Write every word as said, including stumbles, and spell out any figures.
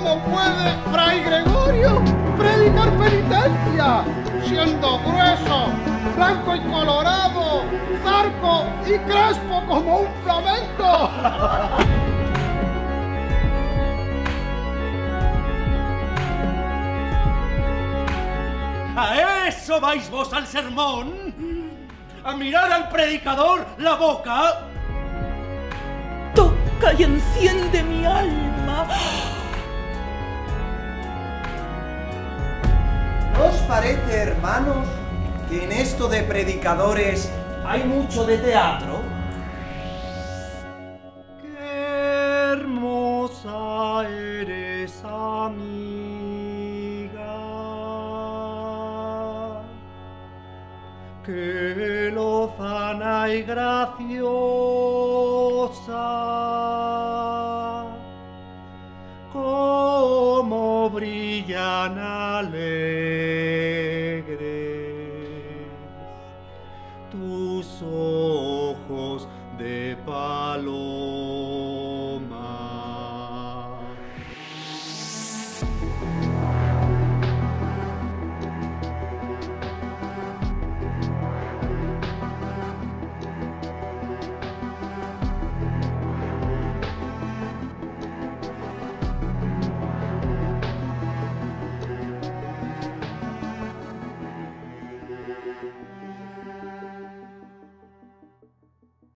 ¿Cómo puede Fray Gregorio predicar penitencia, siendo grueso, blanco y colorado, zarco y crespo como un flamenco? ¿A eso vais vos al sermón? ¿A mirar al predicador la boca? Toca y enciende mi alma. ¿No os parece, hermanos, que en esto de predicadores hay mucho de teatro? ¡Qué hermosa eres, amiga! ¡Qué lozana y graciosa! ¡Cómo brillan alegres tus ojos de paloma!